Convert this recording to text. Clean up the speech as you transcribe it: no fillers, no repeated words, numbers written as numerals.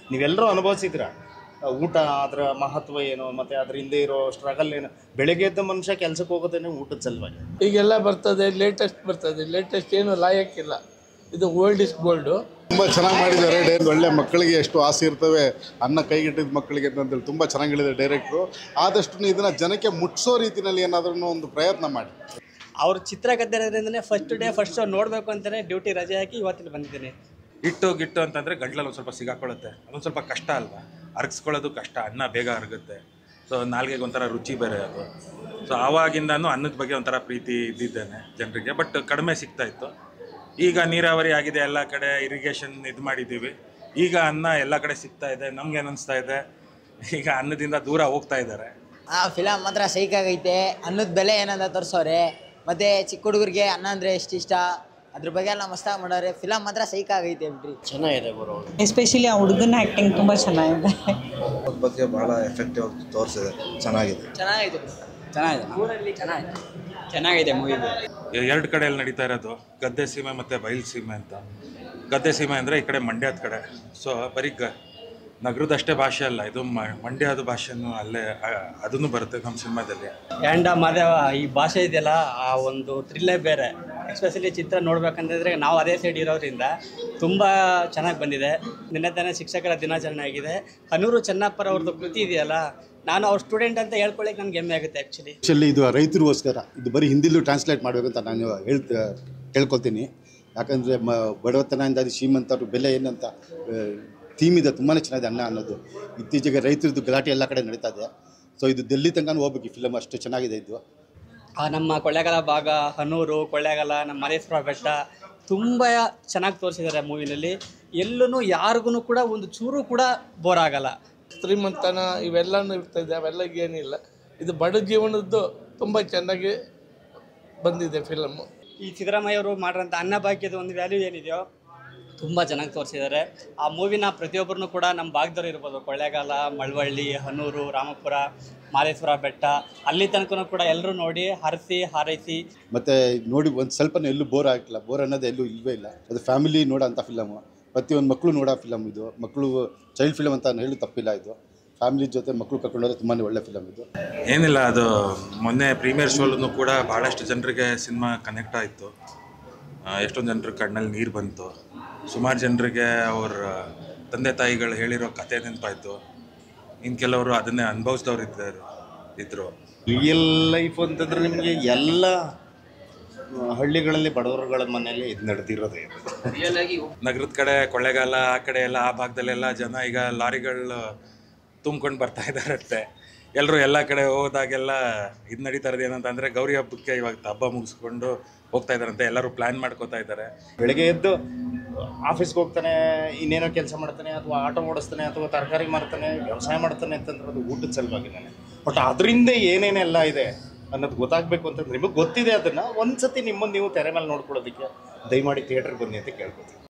ನೀವೆಲ್ಲರೂ ಅನುಭವಿಸಿದ್ರ ಊಟ ಅದರ ಮಹತ್ವ ಏನು ಮತ್ತು ಅದ್ರ ಹಿಂದೆ ಇರೋ ಸ್ಟ್ರಗಲ್ ಏನು. ಬೆಳಗ್ಗೆ ಎದ್ದ ಮನುಷ್ಯ ಕೆಲಸಕ್ಕೆ ಹೋಗೋದೇನೆ ಊಟದ ಸಲುವಾಗಿ. ಈಗೆಲ್ಲ ಬರ್ತದೆ, ಲೇಟೆಸ್ಟ್ ಏನು ಲಾಯಕ್ಕಿಲ್ಲ. ಇದು ಓಲ್ಡ್ ಇಸ್ ಗೋಲ್ಡು. ತುಂಬ ಚೆನ್ನಾಗಿ ಮಾಡಿದ್ದಾರೆ. ಒಳ್ಳೆ ಮಕ್ಕಳಿಗೆ ಎಷ್ಟು ಆಸೆ ಇರ್ತವೆ ಅನ್ನ ಕೈಗಿಟ್ಟಿದ ಮಕ್ಕಳಿಗೆ ಅಂತೇಳಿ ತುಂಬ ಚೆನ್ನಾಗಿ ಹೇಳಿದ್ದಾರೆ ಡೈರೆಕ್ಟ್ರು. ಆದಷ್ಟು ಇದನ್ನು ಜನಕ್ಕೆ ಮುಟ್ಟಿಸೋ ರೀತಿಯಲ್ಲಿ ಏನಾದ್ರೂ ಒಂದು ಪ್ರಯತ್ನ ಮಾಡಿ. ಅವ್ರ ಚಿತ್ರಕಥೆ ಇರೋದ್ರಿಂದನೇ ಫಸ್ಟ್ ಶೋ ನೋಡಬೇಕು ಅಂತಲೇ ಡ್ಯೂಟಿ ರಜೆ ಹಾಕಿ ಇವತ್ತಿಲ್ಲಿ ಬಂದಿದ್ದೀನಿ. ಗಿಟ್ಟು ಅಂತಂದರೆ ಗಂಟ್ಲಲ್ಲಿ ಒಂದು ಸ್ವಲ್ಪ ಸಿಗಾಕೊಳ್ಳುತ್ತೆ, ಅದೊಂದು ಸ್ವಲ್ಪ ಕಷ್ಟ ಅಲ್ವಾ, ಅರಗಿಸ್ಕೊಳ್ಳೋದು ಕಷ್ಟ. ಅನ್ನ ಬೇಗ ಅರಗುತ್ತೆ, ಸೊ ನಾಲ್ಗೆಗೆ ಒಂಥರ ರುಚಿ ಬೇರೆ ಅದು. ಸೊ ಆವಾಗಿಂದನೂ ಅನ್ನದ ಬಗ್ಗೆ ಒಂಥರ ಪ್ರೀತಿ ಇದ್ದಿದ್ದೇನೆ ಜನರಿಗೆ, ಬಟ್ ಕಡಿಮೆ ಸಿಗ್ತಾಯಿತ್ತು. ಈಗ ನೀರಾವರಿ ಆಗಿದೆ, ಎಲ್ಲ ಕಡೆ ಇರಿಗೇಷನ್ ಇದು ಮಾಡಿದ್ದೀವಿ, ಈಗ ಅನ್ನ ಎಲ್ಲ ಕಡೆ ಸಿಗ್ತಾ ಇದೆ. ನಮ್ಗೇನು ಅನಿಸ್ತಾ ಇದೆ, ಈಗ ಅನ್ನದಿಂದ ದೂರ ಹೋಗ್ತಾ ಇದ್ದಾರೆ. ಆ ಫಿಲಮ್ ಮಾತ್ರ ಸೈಕಾಗೈತೆ. ಅನ್ನದ ಬೆಲೆ ಏನಂತ ತೋರಿಸೋರೆ, ಮತ್ತು ಚಿಕ್ಕ ಹುಡುಗರಿಗೆ ಅನ್ನ ಅಂದರೆ ಎಷ್ಟು ಇಷ್ಟ ಅದ್ರ ಬಗ್ಗೆ ಎಲ್ಲ ಮಸ್ತಾಗಿ ಮಾಡೋರೆ. ಫಿಲಮ್ ಮಾತ್ರ ಸೈಕಾಗೈತೆ ಬಿಡ್ರಿ, ಚೆನ್ನಾಗಿದೆ ಬರೋ. ಎಸ್ಪೆಷಲಿ ಆ ಹುಡುಗನ ಆ್ಯಕ್ಟಿಂಗ್ ತುಂಬ ಚೆನ್ನಾಗಿದೆ. ಅದ್ರ ಬಗ್ಗೆ ಭಾಳ ಎಫೆಕ್ಟಿವ್ ತೋರಿಸಿದೆ. ಚೆನ್ನಾಗಿದೆ ಮೂವಿ. ಎರಡು ಕಡೆಯಲ್ಲಿ ನಡೀತಾ ಇರೋದು ಗದ್ದೆ ಸೀಮೆ ಮತ್ತು ಬಯಲು ಸೀಮೆ ಅಂತ. ಗದ್ದೆ ಸೀಮೆ ಅಂದರೆ ಈ ಕಡೆ ಮಂಡ್ಯದ ಕಡೆ, ಸೊ ಬರೀ ನಗರದಷ್ಟೇ ಭಾಷೆ ಅಲ್ಲ, ಇದು ಮಂಡ್ಯದ ಭಾಷೆನೂ ಅಲ್ಲೇ ಅದನ್ನು ಬರುತ್ತೆ ನಮ್ಮ ಸಿನಿಮಾದಲ್ಲಿ. ಆ್ಯಂಡ್ ಮಾದೇವ ಈ ಭಾಷೆ ಇದೆಯಲ್ಲ, ಆ ಒಂದು ಥ್ರಿಲ್ಲೇ ಬೇರೆ. ಎಸ್ಪೆಷಲಿ ಚಿತ್ರ ನೋಡ್ಬೇಕಂತಂದರೆ ನಾವು ಅದೇ ಸೈಡ್ ಇರೋದ್ರಿಂದ ತುಂಬ ಚೆನ್ನಾಗಿ ಬಂದಿದೆ. ನಿನ್ನೆ ತಾನೇ ಶಿಕ್ಷಕರ ದಿನಾಚರಣೆ ಆಗಿದೆ. ಹನೂರು ಚೆನ್ನಪ್ಪರ ಅವ್ರದ್ದು ಕೃತಿ ಇದೆಯಲ್ಲ, ನಾನು ಅವ್ರ ಸ್ಟೂಡೆಂಟ್ ಅಂತ ಹೇಳ್ಕೊಳ್ಳಿಕ್ಕೆ ನನಗೆ ಹೆಮ್ಮೆ ಆಗುತ್ತೆ ಆ್ಯಕ್ಚುಲಿ. ಇದು ರೈತರಿಗೋಸ್ಕರ, ಇದು ಬರೀ ಹಿಂದಿಲೂ ಟ್ರಾನ್ಸ್ಲೇಟ್ ಮಾಡಬೇಕು ಅಂತ ನಾನು ಕೇಳ್ಕೊಳ್ತೀನಿ. ಯಾಕಂದರೆ ಬಡವತನದಿಂದ ಶ್ರೀಮಂತರು ಬೆಲೆ ಏನಂತ ಥೀಮ್ ಇದೆ, ತುಂಬಾ ಚೆನ್ನಾಗಿದೆ ಅನ್ನ ಅನ್ನೋದು. ಇತ್ತೀಚೆಗೆ ರೈತರದ್ದು ಗಲಾಟೆ ಎಲ್ಲ ಕಡೆ ನಡೀತಾ ಇದೆ. ಸೊ ಇದು ಡೆಲ್ಲಿ ತನಕ ಹೋಗ್ಬೇಕು ಈ ಫಿಲಮ್, ಅಷ್ಟು ಚೆನ್ನಾಗಿದೆ ಇದು. ನಮ್ಮ ಕೊಳ್ಳೇಗಾಲ ಭಾಗ, ಹನೂರು, ಕೊಳ್ಳೇಗಾಲ, ನಮ್ಮ ಮಲೇಶ್ವರ ಬೆಟ್ಟ ತುಂಬ ಚೆನ್ನಾಗಿ ತೋರಿಸಿದ್ದಾರೆ ಮೂವಿನಲ್ಲಿ. ಎಲ್ಲೂ ಯಾರಿಗೂ ಕೂಡ ಒಂದು ಚೂರು ಕೂಡ ಬೋರ್ ಆಗಲ್ಲ. ಶ್ರೀಮಂತನ ಇವೆಲ್ಲನೂ ಇರ್ತದೆ, ಅವೆಲ್ಲ ಏನಿಲ್ಲ. ಇದು ಬಡ ಜೀವನದ್ದು ತುಂಬ ಚೆನ್ನಾಗಿ ಬಂದಿದೆ ಫಿಲಮ್ಮು. ಈ ಸಿದ್ದರಾಮಯ್ಯ ಅವರು ಮಾಡಿರೋಂಥ ಅನ್ನಭಾಗ್ಯದ ಒಂದು ವ್ಯಾಲ್ಯೂ ಏನಿದೆಯೋ ತುಂಬ ಚೆನ್ನಾಗಿ ತೋರಿಸಿದ್ದಾರೆ. ಆ ಮೂವಿನ ಪ್ರತಿಯೊಬ್ಬರನ್ನು ಕೂಡ ನಮ್ಮ ಭಾಗದವ್ರು ಇರ್ಬೋದು, ಕೊಳ್ಳೇಗಾಲ, ಮಳವಳ್ಳಿ, ಹನೂರು, ರಾಮಪುರ, ಮಾದೇಶ್ವರ ಬೆಟ್ಟ, ಅಲ್ಲಿ ತನಕ ಕೂಡ ಎಲ್ಲರೂ ನೋಡಿ ಹರಸಿ ಹಾರೈಸಿ. ಮತ್ತು ನೋಡಿ ಒಂದು ಸ್ವಲ್ಪ ಎಲ್ಲೂ ಬೋರ್ ಆಗಿಲ್ಲ. ಬೋರ್ ಅನ್ನೋದು ಎಲ್ಲೂ ಇಲ್ಲವೇ ಇಲ್ಲ. ಅದು ಫ್ಯಾಮಿಲಿ ನೋಡೋ ಅಂಥ ಫಿಲಮು, ಪ್ರತಿಯೊಂದು ಮಕ್ಕಳು ನೋಡೋ ಫಿಲಮ್ ಇದು. ಮಕ್ಕಳು ಚೈಲ್ಡ್ ಫಿಲಮ್ ಅಂತ ಹೇಳಿ ತಪ್ಪಿಲ್ಲ. ಇದು ಫ್ಯಾಮಿಲಿ ಜೊತೆ ಮಕ್ಕಳು ಕರ್ಕೊಂಡೋದ್ರೆ ತುಂಬಾ ಒಳ್ಳೆ ಫಿಲಮ್ ಇದು. ಏನಿಲ್ಲ, ಅದು ಮೊನ್ನೆ ಪ್ರೀಮಿಯರ್ ಶೋಲೂ ಕೂಡ ಭಾಳಷ್ಟು ಜನರಿಗೆ ಸಿನಿಮಾ ಕನೆಕ್ಟ್ ಆಯಿತು. ಎಷ್ಟೊಂದು ಜನರ ಕಣ್ಣಲ್ಲಿ ನೀರು ಬಂತು. ಸುಮಾರು ಜನರಿಗೆ ಅವ್ರ ತಂದೆ ತಾಯಿಗಳು ಹೇಳಿರೋ ಕತೆ ನೆನಪಾಯಿತು. ಇನ್ನು ಕೆಲವರು ಅದನ್ನೇ ಅನುಭವಿಸಿದವ್ರು ಇದ್ದರು. ರಿಯಲ್ ಲೈಫ್ ಅಂತಂದ್ರೆ ನಿಮಗೆ ಎಲ್ಲ ಹಳ್ಳಿಗಳಲ್ಲಿ ಬಡವರುಗಳ ಮನೆಯಲ್ಲಿ ಇದು ನಡೆದಿರೋದೇ. ನಗರದ ಕಡೆ ಕೊಳ್ಳೇಗಾಲ ಆ ಕಡೆ ಎಲ್ಲ, ಆ ಭಾಗದಲ್ಲೆಲ್ಲ ಜನ ಈಗ ಲಾರಿಗಳು ತುಂಬ್ಕೊಂಡು ಬರ್ತಾ ಇದ್ದಾರಂತೆ. ಎಲ್ಲರೂ ಎಲ್ಲ ಕಡೆ ಹೋದಾಗೆಲ್ಲ ಇದು ನಡೀತಾ ಇರೋದು ಏನಂತಂದರೆ, ಗೌರಿ ಹಬ್ಬಕ್ಕೆ ಇವಾಗ ಹಬ್ಬ ಮುಗಿಸ್ಕೊಂಡು ಹೋಗ್ತಾ ಇದ್ದಾರಂತೆ. ಎಲ್ಲರೂ ಪ್ಲ್ಯಾನ್ ಮಾಡ್ಕೋತಾ ಇದ್ದಾರೆ. ಬೆಳಗ್ಗೆ ಎದ್ದು ಆಫೀಸ್ಗೆ ಹೋಗ್ತಾನೆ, ಇನ್ನೇನೋ ಕೆಲಸ ಮಾಡ್ತಾನೆ, ಅಥವಾ ಆಟೋ ಓಡಿಸ್ತಾನೆ, ಅಥವಾ ತರಕಾರಿ ಮಾರ್ತಾನೆ, ವ್ಯವಸಾಯ ಮಾಡ್ತಾನೆ ಅಂತಂದ್ರೆ ಅದು ಊಟದ ಸಲುವಾಗಿದ್ದಾನೆ. ಬಟ್ ಅದರಿಂದ ಏನೇನೆಲ್ಲ ಇದೆ ಅನ್ನೋದು ಗೊತ್ತಾಗಬೇಕು ಅಂತಂದ್ರೆ ನಿಮಗೆ ಗೊತ್ತಿದೆ. ಅದನ್ನು ಒಂದು ಸತಿ ನಿಮ್ಮನ್ನು ನೀವು ತೆರೆ ಮೇಲೆ ನೋಡ್ಕೊಳ್ಳೋದಕ್ಕೆ ದಯಮಾಡಿ ಥಿಯೇಟ್ರಿಗೆ ಬನ್ನಿ ಅಂತ ಕೇಳ್ಕೊತೀನಿ.